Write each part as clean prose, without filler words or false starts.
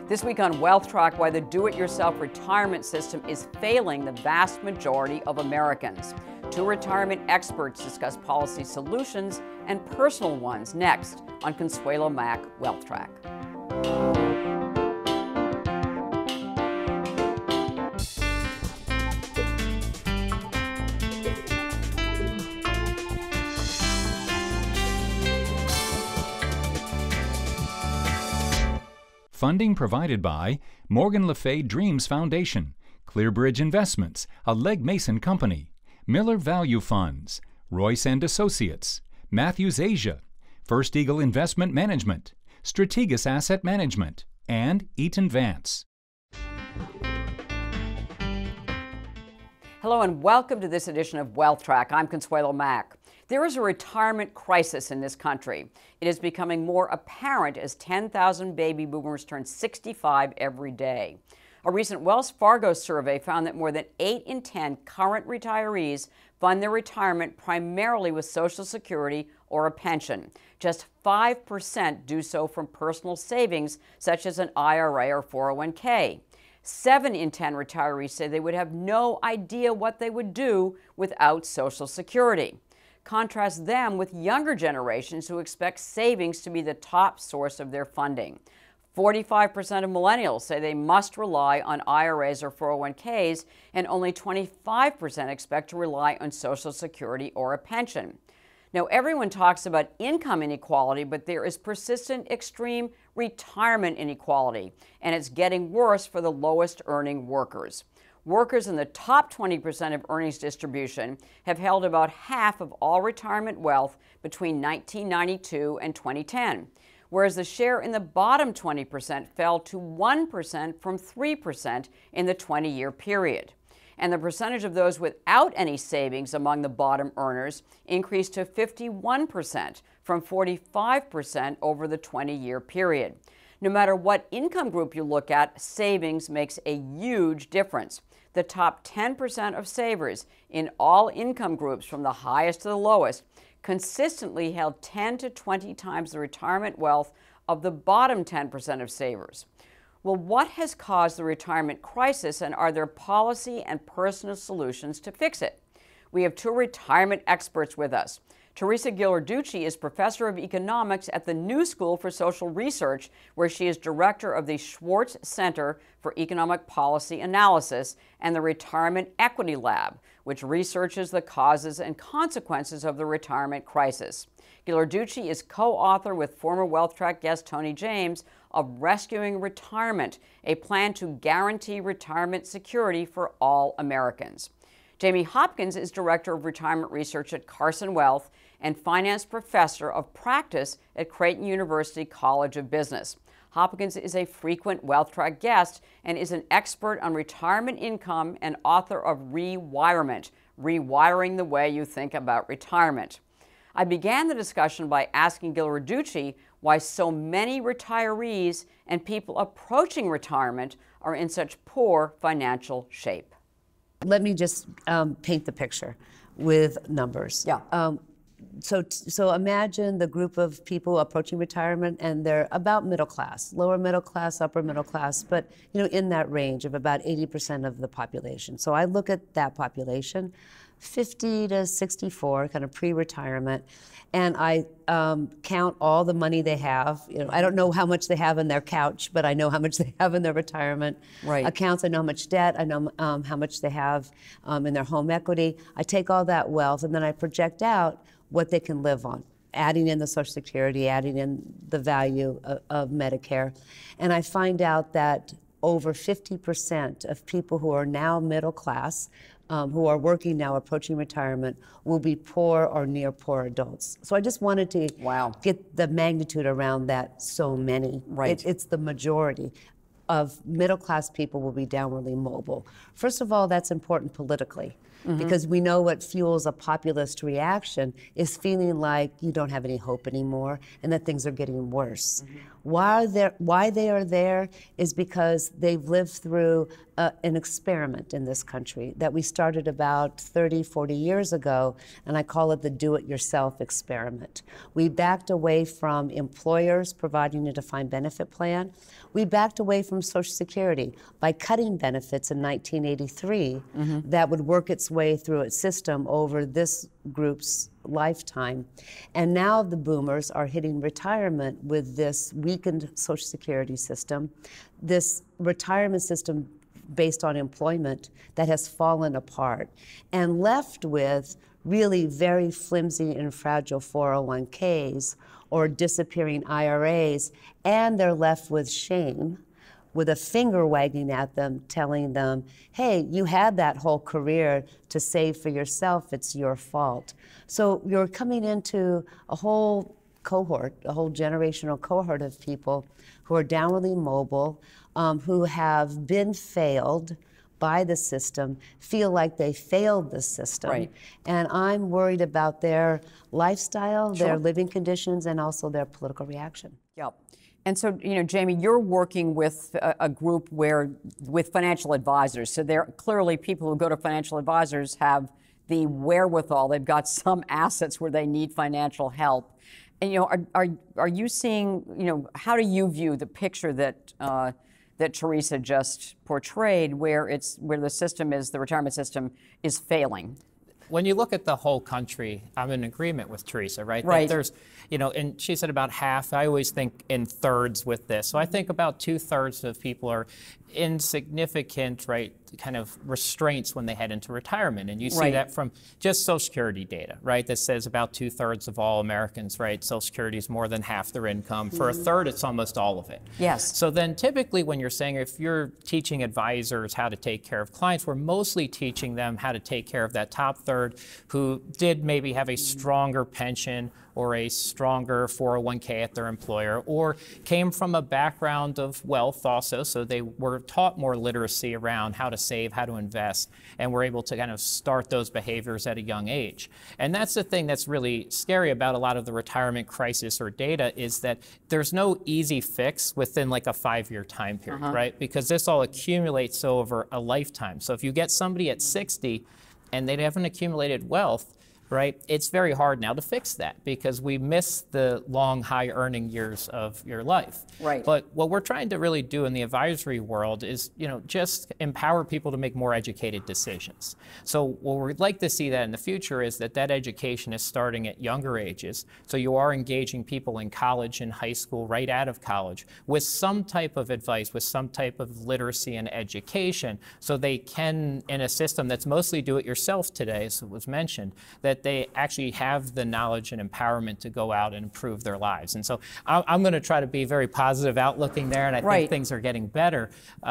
This week on Wealth Track, why the do-it-yourself retirement system is failing the vast majority of Americans. Two retirement experts discuss policy solutions and personal ones next on Consuelo Mack Wealth Track. Funding provided by Morgan Le Fay Dreams Foundation, Clearbridge Investments, a Legg Mason company, Miller Value Funds, Royce & Associates, Matthews Asia, First Eagle Investment Management, Strategas Asset Management, and Eaton Vance. Hello and welcome to this edition of Wealth Track. I'm Consuelo Mack. There is a retirement crisis in this country. It is becoming more apparent as 10,000 baby boomers turn 65 every day. A recent Wells Fargo survey found that more than 8 in 10 current retirees fund their retirement primarily with Social Security or a pension. Just 5% do so from personal savings, such as an IRA or 401k. 7 in 10 retirees say they would have no idea what they would do without Social Security. Contrast them with younger generations who expect savings to be the top source of their funding. 45% of millennials say they must rely on IRAs or 401ks, and only 25% expect to rely on Social Security or a pension. Now, everyone talks about income inequality, but there is persistent extreme retirement inequality, and it's getting worse for the lowest earning workers. Workers in the top 20% of earnings distribution have held about half of all retirement wealth between 1992 and 2010, whereas the share in the bottom 20% fell to 1% from 3% in the 20-year period. And the percentage of those without any savings among the bottom earners increased to 51% from 45% over the 20-year period. No matter what income group you look at, savings makes a huge difference. The top 10% of savers in all income groups, from the highest to the lowest, consistently held 10 to 20 times the retirement wealth of the bottom 10% of savers. Well, what has caused the retirement crisis, and are there policy and personal solutions to fix it? We have two retirement experts with us. Teresa Ghilarducci is professor of economics at the New School for Social Research, where she is director of the Schwartz Center for Economic Policy Analysis and the Retirement Equity Lab, which researches the causes and consequences of the retirement crisis. Ghilarducci is co-author with former Wealth Track guest Tony James of Rescuing Retirement, a plan to guarantee retirement security for all Americans. Jamie Hopkins is Director of Retirement Research at Carson Wealth and Finance Professor of Practice at Creighton University College of Business. Hopkins is a frequent Wealth Track guest and is an expert on retirement income and author of Rewirement, Rewiring the Way You Think About Retirement. I began the discussion by asking Ghilarducci why so many retirees and people approaching retirement are in such poor financial shape. Let me just paint the picture with numbers. Yeah. So imagine the group of people approaching retirement, and they're about middle class, lower middle class, upper middle class, but in that range of about 80% of the population. So I look at that population, 50 to 64, kind of pre-retirement, and I count all the money they have. I don't know how much they have in their couch, but I know how much they have in their retirement accounts. I know how much debt. I know how much they have in their home equity. I take all that wealth, and then I project out what they can live on, adding in the Social Security, adding in the value of Medicare. And I find out that over 50% of people who are now middle class, who are working now, approaching retirement, will be poor or near poor adults. So I just wanted to get the magnitude around that. So many. Right. It's the majority of middle class people will be downwardly mobile. First of all, that's important politically. because we know what fuels a populist reaction is feeling like you don't have any hope anymore and that things are getting worse. Why they are there is because they've lived through an experiment in this country that we started about 30, 40 years ago, and I call it the do-it-yourself experiment. We backed away from employers providing a defined benefit plan. We backed away from Social Security by cutting benefits in 1983 that would work its way through its system over this group's lifetime. And now the boomers are hitting retirement with this weakened Social Security system, this retirement system based on employment that has fallen apart, and left with really very flimsy and fragile 401ks or disappearing IRAs, and they're left with shame, with a finger wagging at them, telling them, hey, you had that whole career to save for yourself, it's your fault. So you're coming into a whole cohort, a whole generational cohort of people who are downwardly mobile, who have been failed by the system, feel like they failed the system. Right. And I'm worried about their lifestyle, their living conditions, and also their political reaction. Yep. And so, Jamie, you're working with a group with financial advisors. So they're clearly people who go to financial advisors have the wherewithal. They've got some assets where they need financial help. And, are you seeing, how do you view the picture that Teresa just portrayed, where the retirement system is failing? When you look at the whole country, I'm in agreement with Teresa, right? Right. That there's, and she said about half. I always think in thirds with this. So I think about 2/3 of people are insignificant, right, kind of restraints when they head into retirement. And you see that from just Social Security data, right, that says about 2/3 of all Americans, right, Social Security is more than half their income. For a third, it's almost all of it. Yes. So then typically when you're saying, if you're teaching advisors how to take care of clients, we're mostly teaching them how to take care of that top third who did maybe have a stronger pension or a stronger 401k at their employer, or came from a background of wealth also, so they were taught more literacy around how to save, how to invest, and were able to kind of start those behaviors at a young age. And that's the thing that's really scary about a lot of the retirement crisis or data, is that there's no easy fix within like a 5-year time period, right? Because this all accumulates over a lifetime. So if you get somebody at 60 and they haven't accumulated wealth, right, it's very hard now to fix that because we miss the long, high earning years of your life. Right. But what we're trying to really do in the advisory world is, just empower people to make more educated decisions. So what we'd like to see that in the future is that education is starting at younger ages. So you are engaging people in college and high school, right out of college, with some type of advice, with some type of literacy and education, so they can, in a system that's mostly do-it-yourself today, as it was mentioned, that they actually have the knowledge and empowerment to go out and improve their lives. And so I'm going to try to be very positive outlooking there, and I think things are getting better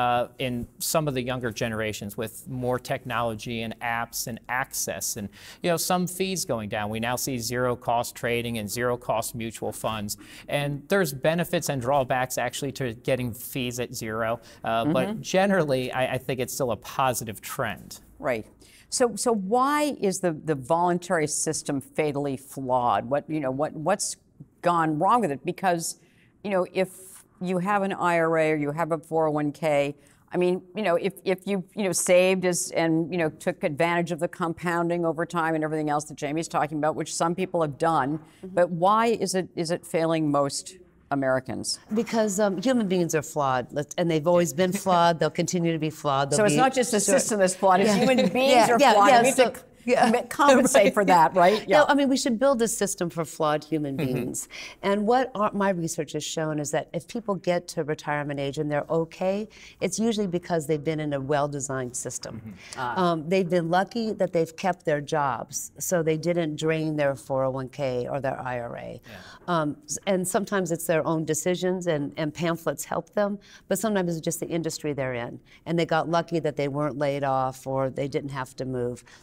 in some of the younger generations with more technology and apps and access, and some fees going down. We now see zero-cost trading and zero-cost mutual funds, and there's benefits and drawbacks actually to getting fees at zero, but generally I think it's still a positive trend. Right. So why is the voluntary system fatally flawed? What's gone wrong with it? Because, if you have an IRA or you have a 401k, I mean, if you saved and took advantage of the compounding over time and everything else that Jamie's talking about, which some people have done, but why is it failing most Americans? Because human beings are flawed, and they've always been flawed. They'll continue to be flawed. So it's not just the system that's flawed, it's human beings are flawed. We have to compensate for that, right? No, I mean, we should build a system for flawed human beings. And what my research has shown is that if people get to retirement age and they're okay, it's usually because they've been in a well-designed system. They've been lucky that they've kept their jobs, so they didn't drain their 401k or their IRA. And sometimes it's their own decisions, and pamphlets help them, but sometimes it's just the industry they're in. And they got lucky that they weren't laid off or they didn't have to move. They were lucky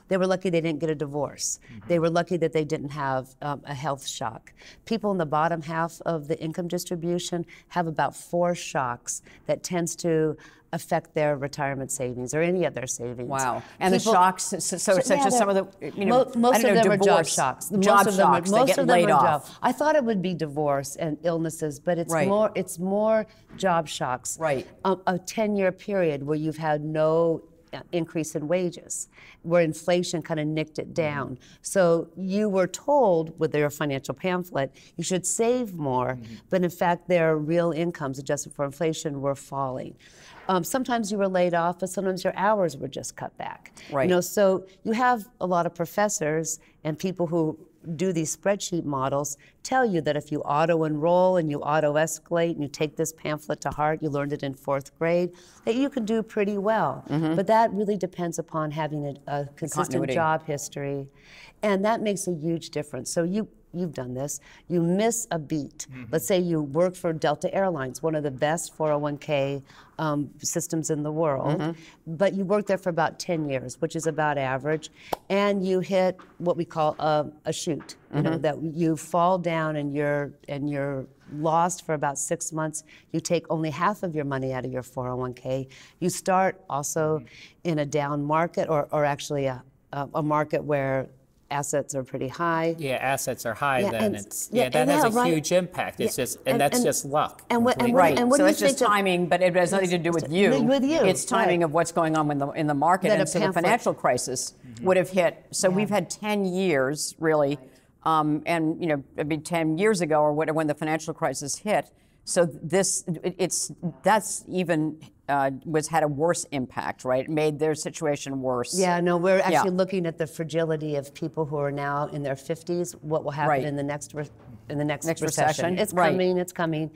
lucky they didn't get a divorce. They were lucky that they didn't have a health shock. People in the bottom half of the income distribution have about 4 shocks that tends to affect their retirement savings or any of their savings. Wow. And the shocks, such as some of the, most of them are job divorce. shocks. Job shocks, they get laid off. I thought it would be divorce and illnesses, but it's more job shocks. Right. A 10-year period where you've had no increase in wages, where inflation kind of nicked it down. So you were told with their financial pamphlet, you should save more, but in fact their real incomes adjusted for inflation were falling. Sometimes you were laid off, but sometimes your hours were just cut back. Right. So you have a lot of professors and people who do these spreadsheet models tell you that if you auto-enroll and you auto-escalate and you take this pamphlet to heart, you learned it in 4th grade, that you can do pretty well. But that really depends upon having a consistent job history, and that makes a huge difference. So you've done this. You miss a beat. Let's say you work for Delta Airlines, one of the best 401k systems in the world, but you worked there for about 10 years, which is about average, and you hit what we call a chute. That you fall down and you're lost for about 6 months. You take only half of your money out of your 401k. You start also in a down market, or actually a market where assets are pretty high. Yeah, assets are high, then that has a huge impact. It's just, and that's just luck. And what so it's just timing, but it has nothing to do with you. It's timing of what's going on in the market. And so the financial crisis would have hit. So we've had 10 years, really, and 10 years ago or whatever, when the financial crisis hit. So that's even had a worse impact, right? It made their situation worse. Yeah, no, we're actually looking at the fragility of people who are now in their 50s. What will happen in the next recession? It's coming. It's coming,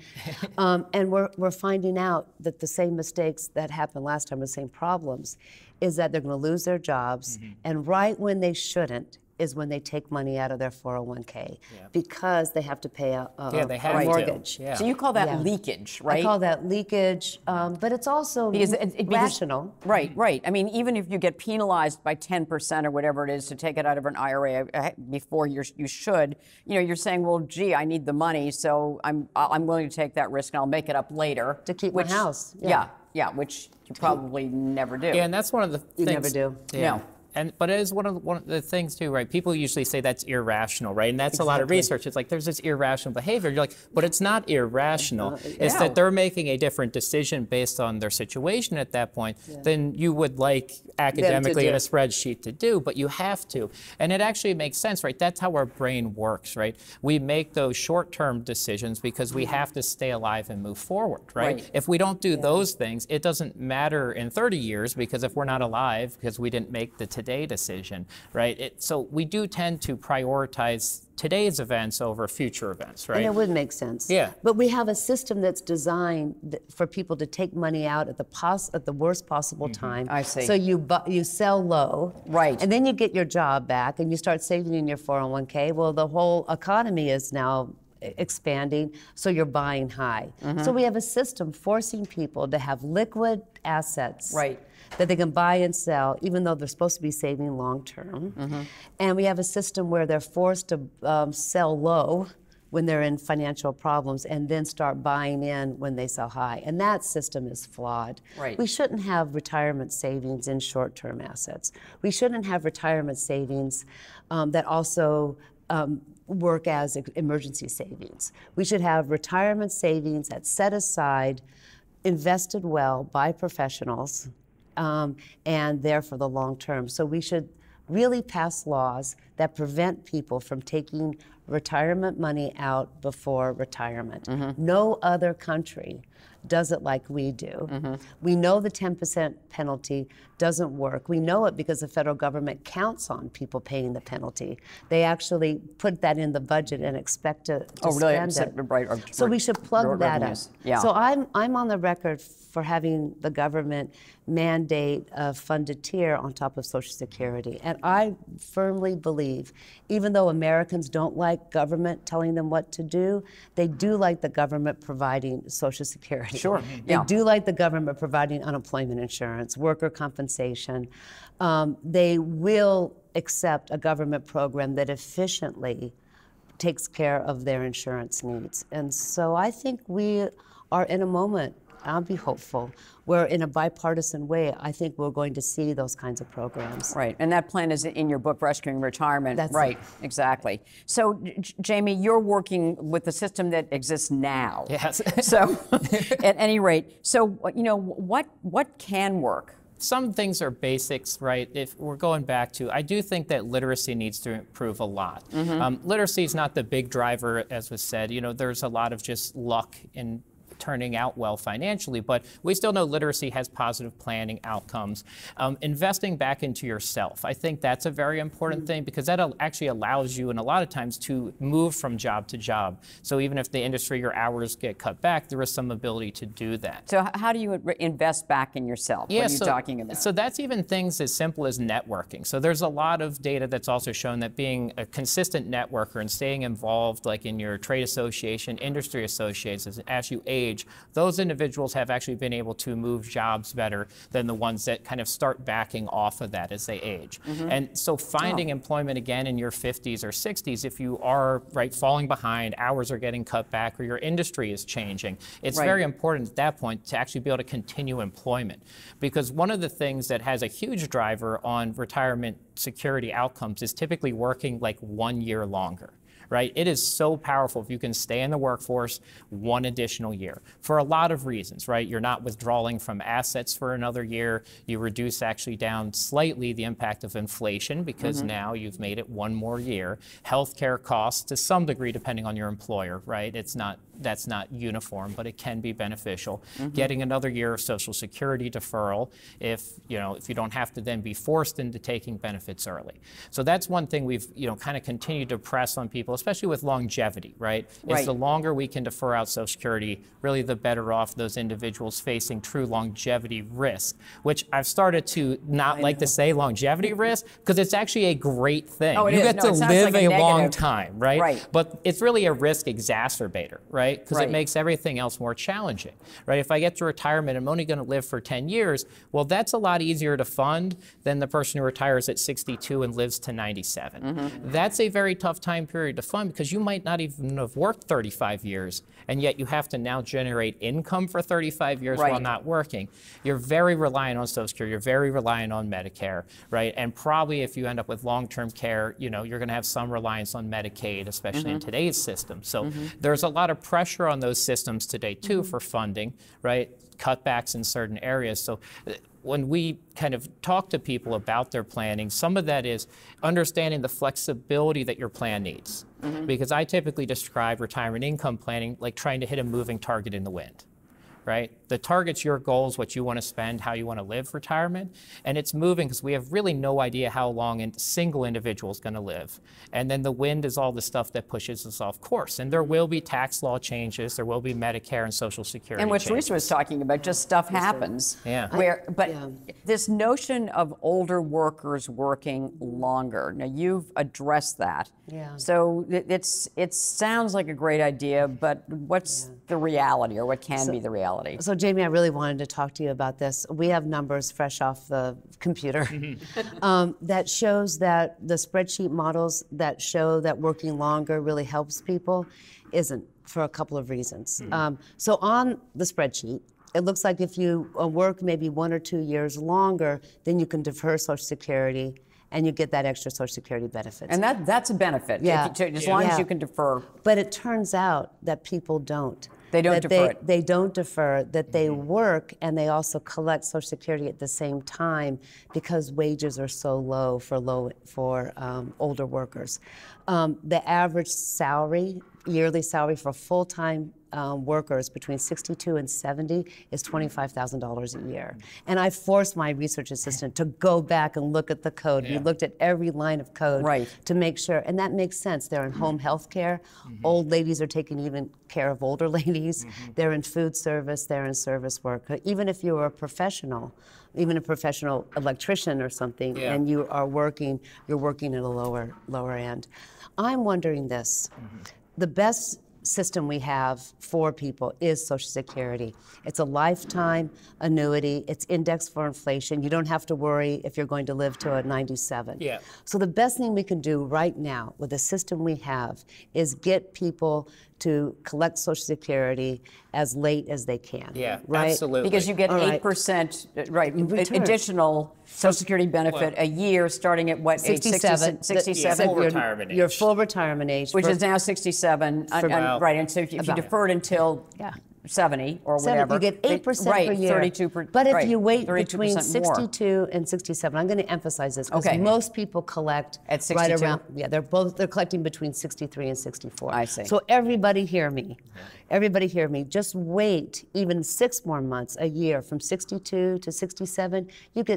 and we're finding out that the same mistakes that happened last time, the same problems, is that they're going to lose their jobs, and right when they shouldn't is when they take money out of their 401k because they have to pay a mortgage. Yeah. So you call that leakage, right? I call that leakage, but it's also rational. Right. I mean, even if you get penalized by 10% or whatever it is to take it out of an IRA before you should, you're saying, well, gee, I need the money, so I'm willing to take that risk and I'll make it up later to keep my house. Yeah, which you probably never do. Yeah, and that's one of the things. You never do. Yeah. But it is one of the things too, right? People usually say that's irrational, right? And that's a lot of research. It's like there's this irrational behavior. You're like, but it's not irrational. It's that they're making a different decision based on their situation at that point than you would like academically in a spreadsheet to do, but you have to. And it actually makes sense, right? That's how our brain works, right? We make those short-term decisions because we have to stay alive and move forward, right? If we don't do those things, it doesn't matter in 30 years because if we're not alive because we didn't make the today decision, right? So we do tend to prioritize today's events over future events, right? And it would make sense. Yeah. But we have a system that's designed for people to take money out at the worst possible time. I see. So you sell low, right? And then you get your job back, and you start saving in your 401k. Well, the whole economy is now expanding, so you're buying high. So we have a system forcing people to have liquid assets, that they can buy and sell, even though they're supposed to be saving long term. And we have a system where they're forced to sell low when they're in financial problems and then start buying in when they sell high. And that system is flawed. We shouldn't have retirement savings in short-term assets. We shouldn't have retirement savings that also work as emergency savings. We should have retirement savings that's set aside, invested well by professionals, and there for the long term. So we should really pass laws that prevent people from taking retirement money out before retirement. No other country does it like we do. We know the 10% penalty doesn't work. We know it because the federal government counts on people paying the penalty. They actually put that in the budget and expect to spend it. So we should plug that up. So I'm on the record for having the government mandate a funded tier on top of Social Security. And I firmly believe believe, even though Americans don't like government telling them what to do, they do like the government providing Social Security. Sure. They do like the government providing unemployment insurance, worker compensation. They will accept a government program that efficiently takes care of their insurance needs. And so I think we are in a moment, I'll be hopeful, where in a bipartisan way, I think we're going to see those kinds of programs. Right, and that plan is in your book, Rescuing Retirement. That's right, it. exactly. So, Jamie, you're working with the system that exists now. Yes. So, at any rate, so, you know, what can work? Some things are basics, right? If we're going back to, I do think that literacy needs to improve a lot. Literacy is not the big driver, as was said. You know, there's a lot of just luck in turning out well financially, but we still know literacy has positive planning outcomes. Investing back into yourself, I think that's a very important thing, because that actually allows you, and a lot of times, to move from job to job. So even if the industry, your hours get cut back, there is some ability to do that. So how do you invest back in yourself? Yeah, what are you talking about? So that's even things as simple as networking. So there's a lot of data that's also shown that being a consistent networker and staying involved, like in your trade association, industry associations, as you age, those individuals have actually been able to move jobs better than the ones that kind of start backing off of that as they age. And so finding employment again in your 50s or 60s, if you are falling behind, hours are getting cut back, or your industry is changing, it's very important at that point to actually be able to continue employment. Because one of the things that has a huge driver on retirement security outcomes is typically working like 1 year longer. Right? It is so powerful if you can stay in the workforce 1 additional year for a lot of reasons, right? You're not withdrawing from assets for another year. You reduce actually down slightly the impact of inflation, because now you've made it 1 more year. Healthcare costs to some degree, depending on your employer, right? That's not uniform, but it can be beneficial. Getting another year of Social Security deferral if you don't have to then be forced into taking benefits early. So that's one thing we've kind of continued to press on people, especially with longevity, right? It's the longer we can defer out Social Security, really the better off those individuals facing true longevity risk, which I've started to not like to say longevity risk, because it's actually a great thing. You get to live a long time, right? But it's really a risk exacerbator, right? Because it makes everything else more challenging, right? If I get to retirement, I'm only going to live for 10 years, well, that's a lot easier to fund than the person who retires at 62 and lives to 97. That's a very tough time period to fund, because you might not even have worked 35 years, and yet you have to now generate income for 35 years while not working. You're very reliant on Social Security, you're very reliant on Medicare, right? And probably if you end up with long-term care, you're going to have some reliance on Medicaid, especially in today's system. So there's a lot of pressure on those systems today too for funding, right? Cutbacks in certain areas. So when we kind of talk to people about their planning, some of that is understanding the flexibility that your plan needs. Because I typically describe retirement income planning like trying to hit a moving target in the wind. Right? The target's your goals, what you want to spend, how you want to live retirement, and it's moving because we have really no idea how long a single individual is going to live. And then the wind is all the stuff that pushes us off course. And there will be tax law changes, there will be Medicare and Social Security and what changes. Teresa was talking about, just stuff happens. But this notion of older workers working longer, now you've addressed that. So it sounds like a great idea, but what's the reality, or what can be the reality? So Jamie, I really wanted to talk to you about this. We have numbers fresh off the computer that shows that the spreadsheet models that show that working longer really helps people isn't, for a couple of reasons. So on the spreadsheet, it looks like if you work maybe 1 or 2 years longer, then you can defer Social Security and you get that extra Social Security benefits. And that's a benefit, as long as you can defer. But it turns out that people don't. They don't defer it. They don't defer, that they work and they also collect Social Security at the same time because wages are so low for older workers. The average salary, yearly salary for a full-time workers between 62 and 70 is $25,000 a year. And I forced my research assistant to go back and look at the code. We looked at every line of code to make sure, and that makes sense. They're in home health care. Old ladies are taking even care of older ladies. They're in food service, they're in service work. Even if you're a professional, even a professional electrician or something, and you are working, you're working at a lower end. I'm wondering this. The best system we have for people is Social Security. It's a lifetime annuity. It's indexed for inflation. You don't have to worry if you're going to live to a 97. So the best thing we can do right now with the system we have is get people to collect Social Security as late as they can. Right? Absolutely. Because you get 8%, additional Social Security benefit a year, starting at what, 67. age? 67? Full retirement age. Your full retirement age. Which is now 67, right, and so if you defer it until 70 or whatever. You get 8% per year. 32%. But if you wait between 62 and 67, I'm going to emphasize this because most people collect at 62? Right around. They're collecting between 63 and 64. I see. So everybody hear me. Everybody hear me. Just wait even 6 more months, a year, from 62 to 67, you get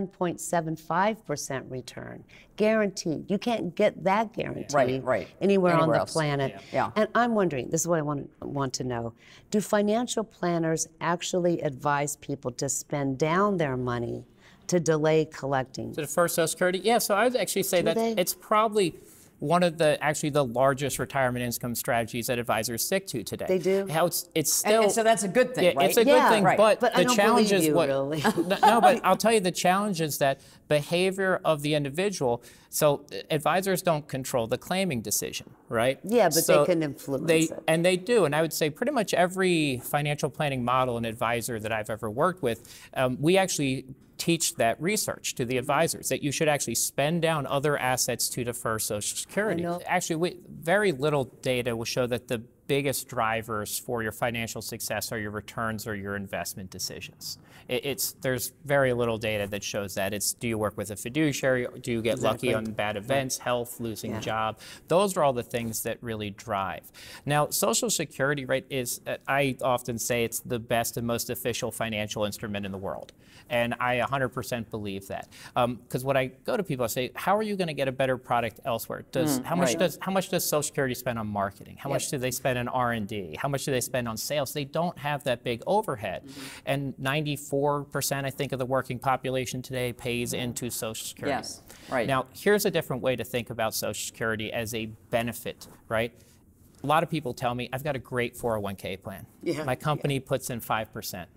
7.75% return. Guaranteed. You can't get that guarantee anywhere on the planet. And I'm wondering, this is what I want to know. Do financial planners actually advise people to spend down their money to delay collecting? To defer Social Security? Yeah, so I would actually say that it's probably one of the largest retirement income strategies that advisors stick to today. They do? How it's still... And so that's a good thing, right? It's a good thing, but the challenge is what... Really. No, but I'll tell you the challenge is that behavior of the individual, so advisors don't control the claiming decision, right? Yeah, but so they can influence it. And they do, and I would say pretty much every financial planning model and advisor that I've ever worked with, we actually teach that research to the advisors, that you should actually spend down other assets to defer Social Security. Actually, very little data will show that the biggest drivers for your financial success are your returns or your investment decisions. There's very little data that shows that. It's, do you work with a fiduciary? Do you get lucky on bad events, health, losing a job? Those are all the things that really drive. Now, Social Security, right, is, I often say it's the best and most official financial instrument in the world. And I 100% believe that. Because when I go to people, I say, how are you going to get a better product elsewhere? How much does Social Security spend on marketing? How much do they spend on R&D? How much do they spend on sales? They don't have that big overhead. And 94%, I think, of the working population today pays into Social Security. Now, here's a different way to think about Social Security as a benefit, right? A lot of people tell me, I've got a great 401k plan. My company puts in 5%.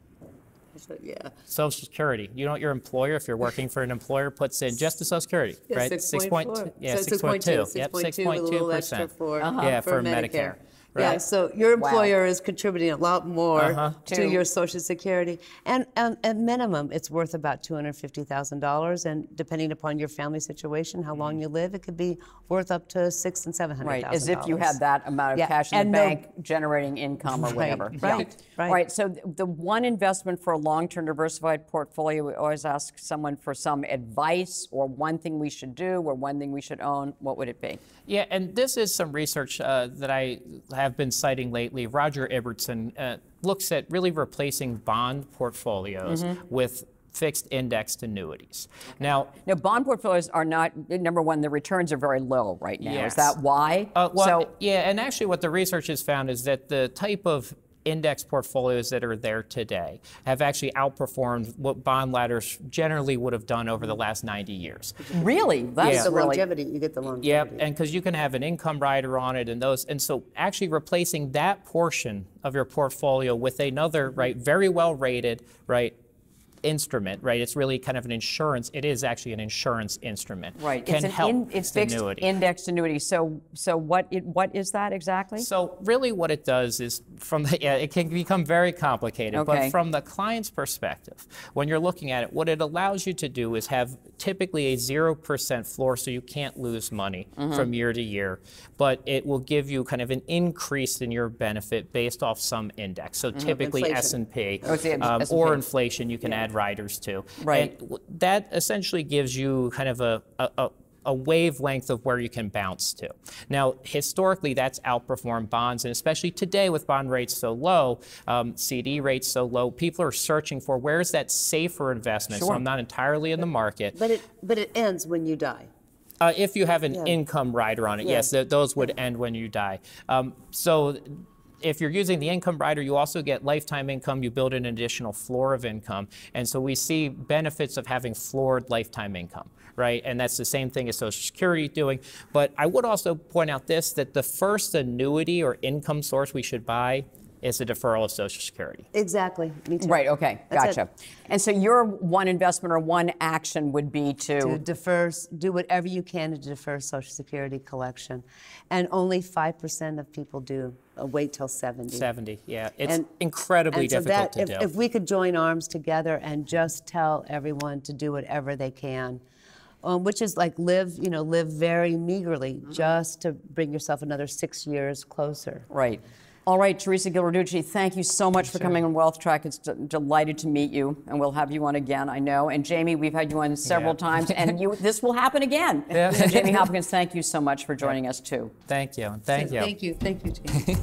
Social Security. You know what your employer, if you're working for an employer, puts in just to Social Security, right? 6.2. Yeah, 6.2. Yep, 6.2%. For Medicare. Yeah, so your employer is contributing a lot more to your Social Security. And at minimum, it's worth about $250,000. And depending upon your family situation, how long you live, it could be worth up to $600,000 and $700,000. Right, as if you had that amount of cash in the bank generating income or whatever. Right. So the one investment for a long-term diversified portfolio, we always ask someone for some advice or one thing we should do or one thing we should own. What would it be? Yeah, and this is some research that I have been citing lately. Roger Ibbotson looks at really replacing bond portfolios with fixed indexed annuities. Now, bond portfolios are not, number one, the returns are very low right now. Is that why? Yeah, and actually what the research has found is that the type of index portfolios that are there today have actually outperformed what bond ladders generally would have done over the last 90 years. Really? That's the longevity. You get the longevity. Yep, and because you can have an income rider on it and those, and so actually replacing that portion of your portfolio with another, very well rated, instrument, it's really kind of an insurance. It is actually an insurance instrument. Can help. It's fixed indexed annuity. So what is that exactly? So really what it does is it can become very complicated, but from the client's perspective, when you're looking at it, what it allows you to do is have typically a 0% floor, so you can't lose money from year to year, but it will give you kind of an increase in your benefit based off some index. So typically S&P or inflation, you can add riders to. And that essentially gives you kind of a a wavelength of where you can bounce to. Now, historically, that's outperformed bonds, and especially today with bond rates so low, CD rates so low, people are searching for where's that safer investment. So I'm not entirely in the market. But it ends when you die. If you have an income rider on it, yes, those would end when you die. So if you're using the income rider, you also get lifetime income. You build an additional floor of income. And so we see benefits of having floored lifetime income, right? And that's the same thing as Social Security doing. But I would also point out this, that the first annuity or income source we should buy is a deferral of Social Security. Exactly. Me too. Right, okay, gotcha. And so your one investment or one action would be to defer, do whatever you can to defer Social Security collection. And only 5% of people do wait till 70. 70, yeah. It's incredibly difficult to do. If we could join arms together and just tell everyone to do whatever they can, which is like live very meagerly, just to bring yourself another 6 years closer. Right. All right, Teresa Ghilarducci, thank you so much for coming on Wealth Track. It's delighted to meet you, and we'll have you on again, I know. And Jamie, we've had you on several times, and this will happen again. Yeah. So Jamie Hopkins, thank you so much for joining us, too. Thank you. Thank you. Thank you. Thank you, Jamie.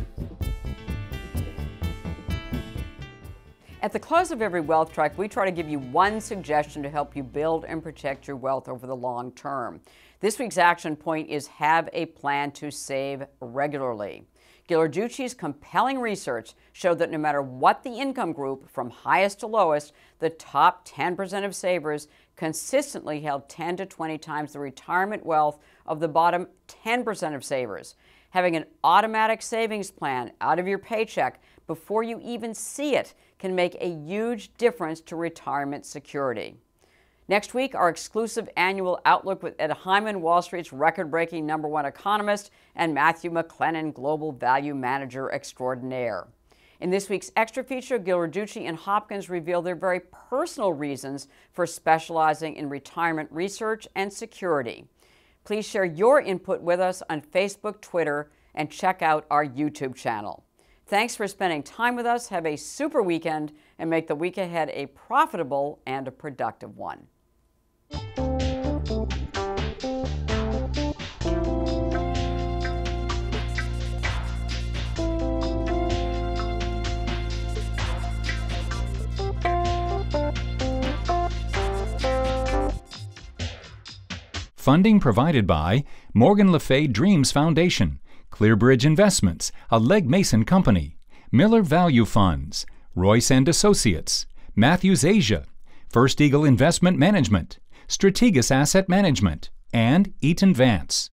At the close of every Wealth Track, we try to give you one suggestion to help you build and protect your wealth over the long term. This week's action point is have a plan to save regularly. Ghilarducci's compelling research showed that no matter what the income group, from highest to lowest, the top 10% of savers consistently held 10 to 20 times the retirement wealth of the bottom 10% of savers. Having an automatic savings plan out of your paycheck before you even see it can make a huge difference to retirement security. Next week, our exclusive annual outlook with Ed Hyman, Wall Street's record-breaking #1 economist, and Matthew McLennan, Global Value Manager Extraordinaire. In this week's extra feature, Ghilarducci and Hopkins reveal their very personal reasons for specializing in retirement research and security. Please share your input with us on Facebook, Twitter, and check out our YouTube channel. Thanks for spending time with us. Have a super weekend, and make the week ahead a profitable and a productive one. Funding provided by Morgan Le Fay Dreams Foundation, ClearBridge Investments, a Legg Mason company, Miller Value Funds, Royce & Associates, Matthews Asia, First Eagle Investment Management, Strategas Asset Management, and Eaton Vance.